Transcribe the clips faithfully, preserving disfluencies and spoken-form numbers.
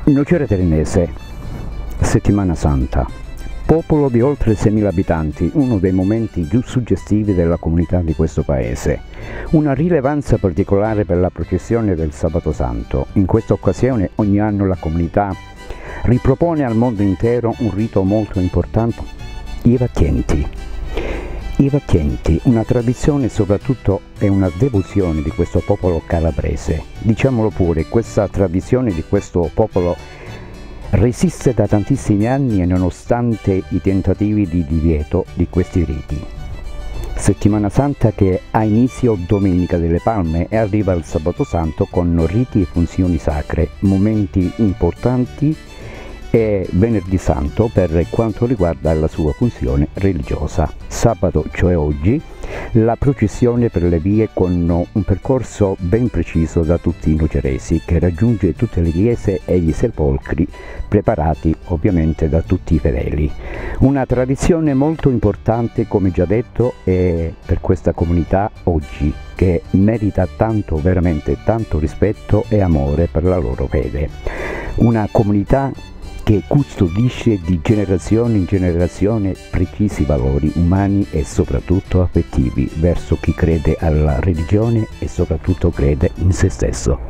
Nocera Terinese, Settimana Santa, popolo di oltre seimila abitanti, uno dei momenti più suggestivi della comunità di questo paese. Una rilevanza particolare per la processione del Sabato Santo. In questa occasione ogni anno la comunità ripropone al mondo intero un rito molto importante, i Vattienti. I Vattienti, una tradizione soprattutto e una devozione di questo popolo calabrese. Diciamolo pure, questa tradizione di questo popolo resiste da tantissimi anni e nonostante i tentativi di divieto di questi riti. Settimana Santa che ha inizio domenica delle Palme e arriva al Sabato Santo con riti e funzioni sacre, momenti importanti, e Venerdì Santo per quanto riguarda la sua funzione religiosa. Sabato, cioè oggi, la processione per le vie con un percorso ben preciso da tutti i noceresi che raggiunge tutte le chiese e gli sepolcri preparati ovviamente da tutti i fedeli. Una tradizione molto importante, come già detto, è per questa comunità oggi, che merita tanto, veramente tanto rispetto e amore per la loro fede. Una comunità che custodisce di generazione in generazione precisi valori umani e soprattutto affettivi verso chi crede alla religione e soprattutto crede in se stesso.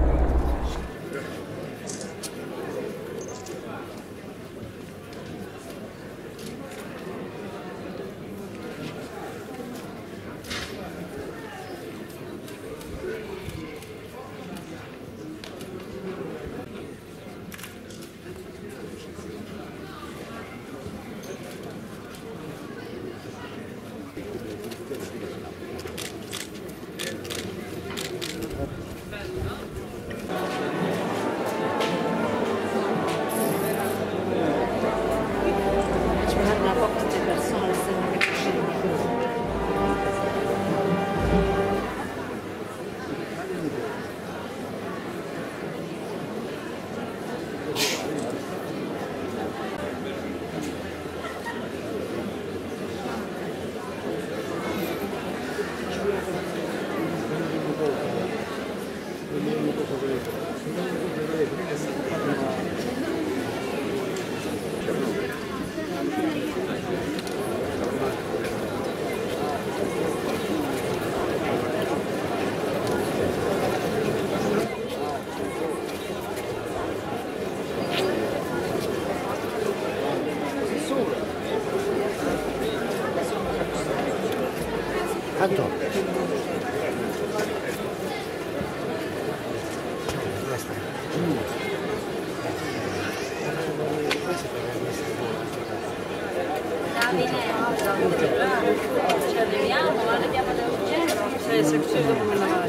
Antonio. Ci arriviamo, ma ne abbiamo da urgente. Sì, se ci dopo me la vai.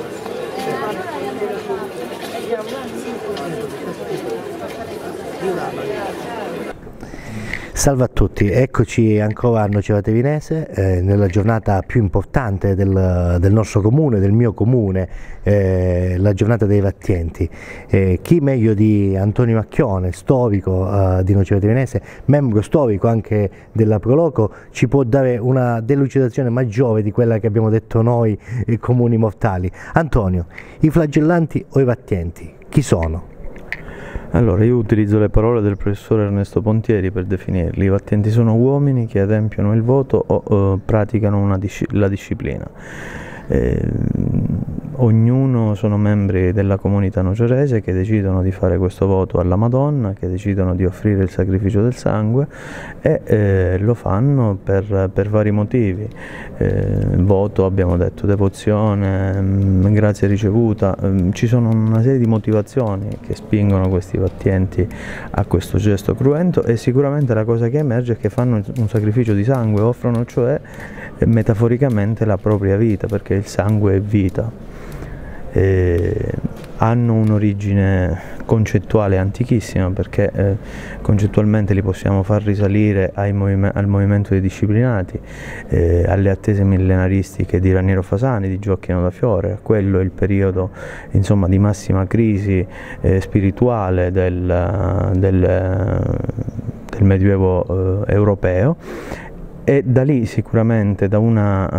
Salve a tutti, eccoci ancora a Nocera Terinese, eh, nella giornata più importante del, del nostro comune, del mio comune, eh, la giornata dei Vattienti. Eh, chi meglio di Antonio Macchione, storico eh, di Nocera Terinese, membro storico anche della Proloco, ci può dare una delucidazione maggiore di quella che abbiamo detto noi eh, comuni mortali. Antonio, i flagellanti o i Vattienti, chi sono? Allora, io utilizzo le parole del professore Ernesto Pontieri per definirli. I Vattienti sono uomini che adempiono il voto o eh, praticano una disci- la disciplina. Eh, ognuno sono membri della comunità nocerese che decidono di fare questo voto alla Madonna, che decidono di offrire il sacrificio del sangue e eh, lo fanno per, per vari motivi. Eh, voto, abbiamo detto, devozione, mh, grazia ricevuta, mh, ci sono una serie di motivazioni che spingono questi Vattienti a questo gesto cruento e sicuramente la cosa che emerge è che fanno un sacrificio di sangue, offrono cioè eh, metaforicamente la propria vita, perché il sangue è vita. Eh, hanno un'origine concettuale antichissima, perché eh, concettualmente li possiamo far risalire ai movime al movimento dei disciplinati, eh, alle attese millenaristiche di Raniero Fasani, di Gioacchino da Fiore. Quello è il periodo, insomma, di massima crisi eh, spirituale del, del, del Medioevo eh, europeo, e da lì sicuramente, da una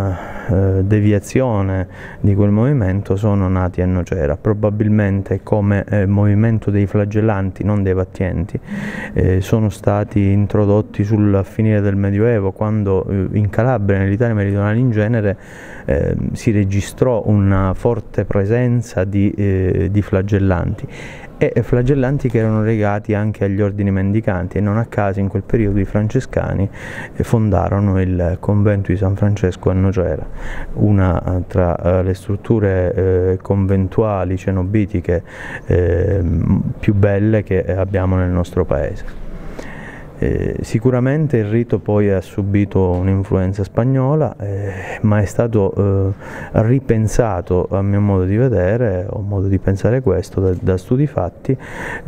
eh, deviazione di quel movimento sono nati a Nocera, probabilmente come eh, movimento dei flagellanti, non dei vattienti. Eh, sono stati introdotti sul finire del Medioevo, quando eh, in Calabria, nell'Italia meridionale in genere, eh, si registrò una forte presenza di, eh, di flagellanti, e flagellanti che erano legati anche agli ordini mendicanti, e non a caso in quel periodo i francescani fondarono il convento di San Francesco a Nocera, una tra le strutture eh, conventuali cenobitiche eh, più belle che abbiamo nel nostro paese. Eh, sicuramente il rito poi ha subito un'influenza spagnola, eh, ma è stato eh, ripensato, a mio modo di vedere, o modo di pensare questo, da, da studi fatti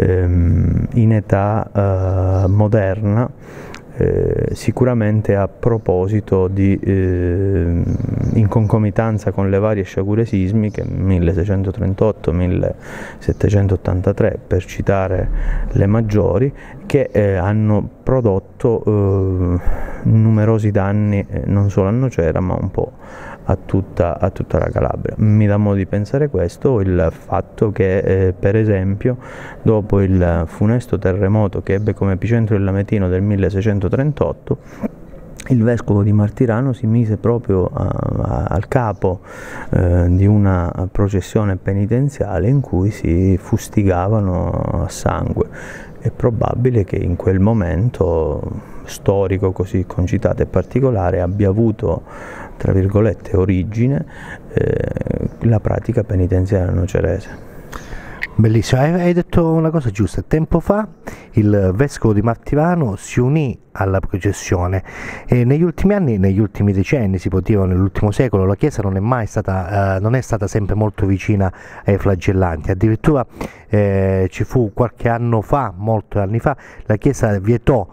ehm, in età eh, moderna, eh, sicuramente a proposito di, eh, in concomitanza con le varie sciagure sismiche, milleseicentotrentotto millesettecentottantatré per citare le maggiori, che eh, hanno prodotto eh, numerosi danni eh, non solo a Nocera ma un po' a tutta, a tutta la Calabria. Mi dà modo di pensare questo il fatto che eh, per esempio dopo il funesto terremoto che ebbe come epicentro il Lametino del milleseicentotrentotto, il vescovo di Martirano si mise proprio a, a, al capo eh, di una processione penitenziale in cui si fustigavano a sangue. È probabile che in quel momento storico così concitato e particolare abbia avuto, tra virgolette, origine eh, la pratica penitenziaria nocerese. Bellissimo, hai detto una cosa giusta. Tempo fa il vescovo di Martirano si unì alla processione e negli ultimi anni, negli ultimi decenni, si può dire nell'ultimo secolo, la Chiesa non è mai stata, eh, non è stata sempre molto vicina ai flagellanti. Addirittura eh, ci fu qualche anno fa, molti anni fa, la Chiesa vietò,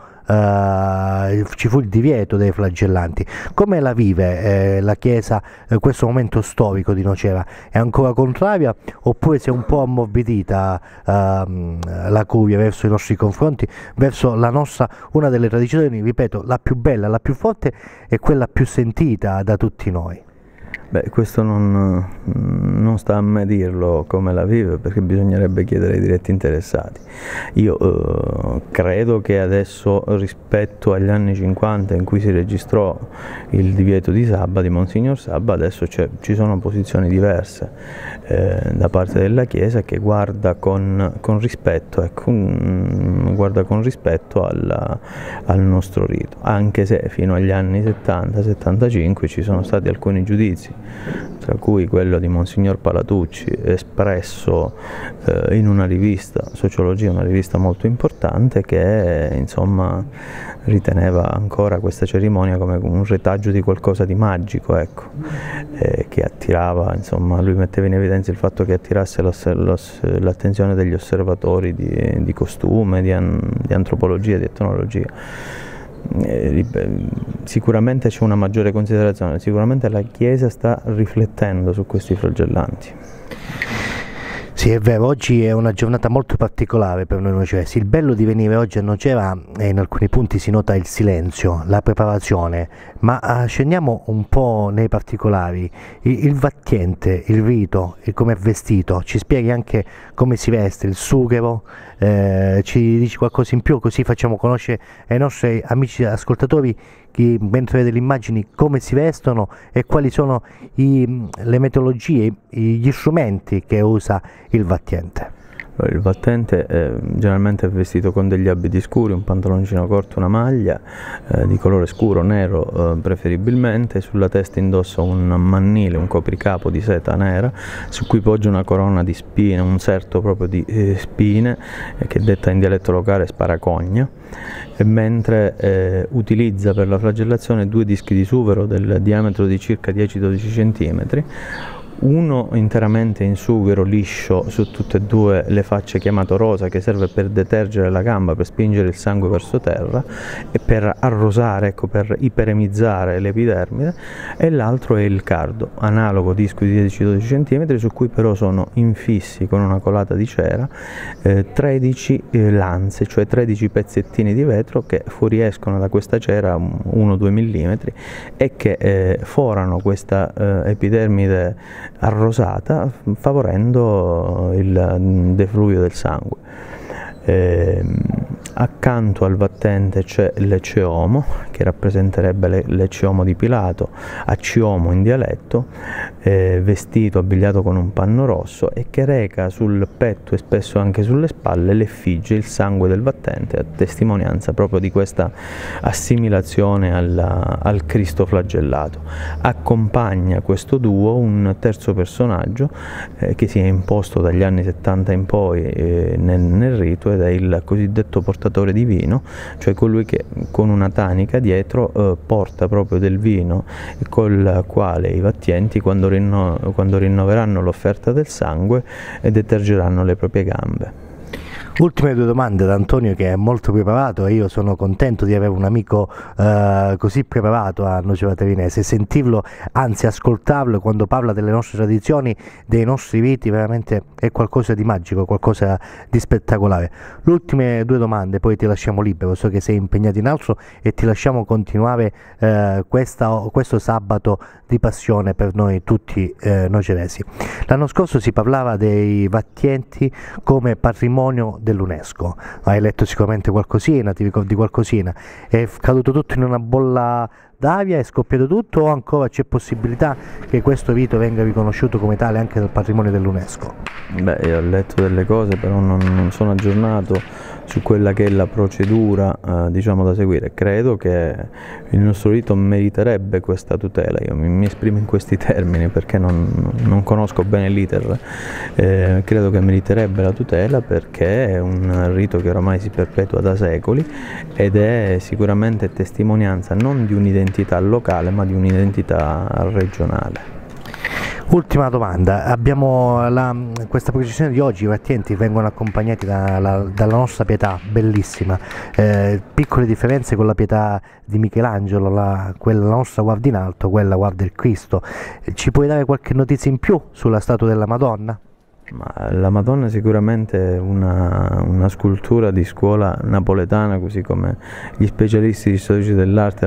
Uh, ci fu il divieto dei flagellanti. Come la vive eh, la Chiesa eh, questo momento storico di Nocera? È ancora contraria oppure si è un po' ammorbidita uh, la curia verso i nostri confronti, verso la nostra, una delle tradizioni, ripeto, la più bella, la più forte e quella più sentita da tutti noi? Beh, questo non, non sta a me dirlo come la vive, perché bisognerebbe chiedere ai diretti interessati. Io eh, credo che adesso, rispetto agli anni cinquanta in cui si registrò il divieto di Sabba, di Monsignor Sabba, adesso ci sono posizioni diverse eh, da parte della Chiesa, che guarda con, con rispetto, ecco, um, guarda con rispetto alla, al nostro rito, anche se fino agli anni settanta settantacinque ci sono stati alcuni giudizi, tra cui quello di Monsignor Palatucci, espresso eh, in una rivista, Sociologia, una rivista molto importante, che insomma riteneva ancora questa cerimonia come un retaggio di qualcosa di magico, ecco, eh, che attirava, insomma, lui metteva in evidenza il fatto che attirasse l'attenzione degli osservatori di, di costume, di, an, di antropologia, di etnologia. Eh, sicuramente c'è una maggiore considerazione, sicuramente la Chiesa sta riflettendo su questi flagellanti. Sì, è vero, oggi è una giornata molto particolare per noi nocesi. Il bello di venire oggi a Nocera è in alcuni punti si nota il silenzio, la preparazione, ma uh, scendiamo un po' nei particolari. Il, il vattiente, il rito, il come è vestito, ci spieghi anche come si veste, il sughero, eh, ci dici qualcosa in più, così facciamo conoscere ai nostri amici ascoltatori, chi, mentre vede le immagini, come si vestono e quali sono i, le metodologie, gli strumenti che usa il vattiente. Il vattente eh, generalmente è vestito con degli abiti scuri, un pantaloncino corto, una maglia eh, di colore scuro, nero eh, preferibilmente, sulla testa indossa un mannile, un copricapo di seta nera, su cui poggia una corona di spine, un serto proprio di eh, spine, eh, che detta in dialetto locale sparacogna, e mentre eh, utilizza per la flagellazione due dischi di sughero del diametro di circa dieci dodici centimetri, uno interamente in sughero liscio su tutte e due le facce, chiamato rosa, che serve per detergere la gamba, per spingere il sangue verso terra e per arrosare, ecco, per iperemizzare l'epidermide, e l'altro è il cardo, analogo disco di dieci dodici centimetri, su cui però sono infissi con una colata di cera eh, tredici eh, lanze, cioè tredici pezzettini di vetro che fuoriescono da questa cera uno due millimetri e che eh, forano questa eh, epidermide arrosata, favorendo il defluvio del sangue. Eh, accanto al vattente c'è l'ecceomo, che rappresenterebbe l'ecceomo di Pilato, aciomo in dialetto, eh, vestito, abbigliato con un panno rosso, e che reca sul petto e spesso anche sulle spalle l'effigie, il sangue del vattente, a testimonianza proprio di questa assimilazione alla, al Cristo flagellato. Accompagna questo duo un terzo personaggio eh, che si è imposto dagli anni settanta in poi eh, nel, nel rito, ed è il cosiddetto portatore di vino, cioè colui che con una tanica dietro eh, porta proprio del vino, col quale i vattienti, quando, rinno quando rinnoveranno l'offerta del sangue, eh, detergeranno le proprie gambe. Ultime due domande da Antonio, che è molto preparato, e io sono contento di avere un amico eh, così preparato a Nocera Tevinese. Sentirlo, anzi ascoltarlo quando parla delle nostre tradizioni, dei nostri riti, veramente è qualcosa di magico, qualcosa di spettacolare. Le ultime due domande, poi ti lasciamo libero, so che sei impegnato in altro, e ti lasciamo continuare eh, questa, questo sabato di passione per noi tutti eh, noceresi. L'anno scorso si parlava dei vattienti come patrimonio dell'UNESCO, hai letto sicuramente qualcosina, ti ricordi qualcosina? È caduto tutto in una bolla d'aria, è scoppiato tutto, o ancora c'è possibilità che questo rito venga riconosciuto come tale anche dal patrimonio dell'UNESCO? Beh, io ho letto delle cose, però non, non sono aggiornato su quella che è la procedura eh, diciamo da seguire. Credo che il nostro rito meriterebbe questa tutela, io mi, mi esprimo in questi termini perché non, non conosco bene l'iter, eh, credo che meriterebbe la tutela perché è un rito che oramai si perpetua da secoli ed è sicuramente testimonianza non di un'identità locale ma di un'identità regionale. Ultima domanda, abbiamo la, questa processione di oggi, i vattienti vengono accompagnati da, la, dalla nostra pietà, bellissima, eh, piccole differenze con la pietà di Michelangelo, la, quella nostra guarda in alto, quella guarda il Cristo. Ci puoi dare qualche notizia in più sulla statua della Madonna? Ma la Madonna è sicuramente una, una scultura di scuola napoletana, così come gli specialisti di storici dell'arte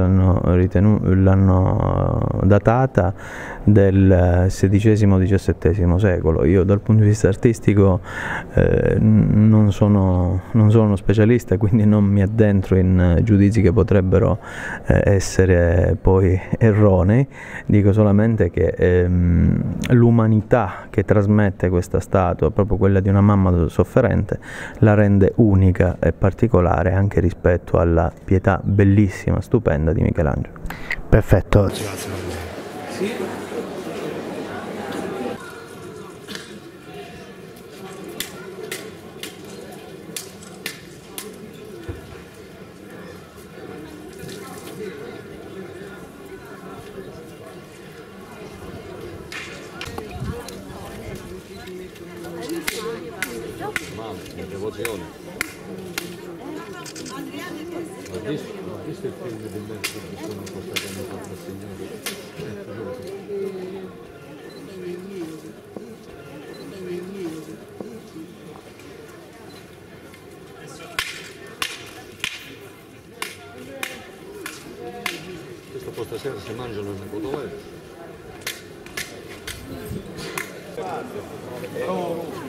l'hanno datata del sedicesimo diciassettesimo secolo. Io dal punto di vista artistico eh, non, sono, non sono uno specialista, quindi non mi addentro in giudizi che potrebbero eh, essere poi erronei. Dico solamente che ehm, l'umanità che trasmette questa statua, proprio quella di una mamma sofferente, la rende unica e particolare anche rispetto alla pietà bellissima, stupenda di Michelangelo. Perfetto. Devozione. Ho visto, ho visto il film del mezzo che sono portati a fatto al Signore. Questo poi stasera si mangiano nel cotolette.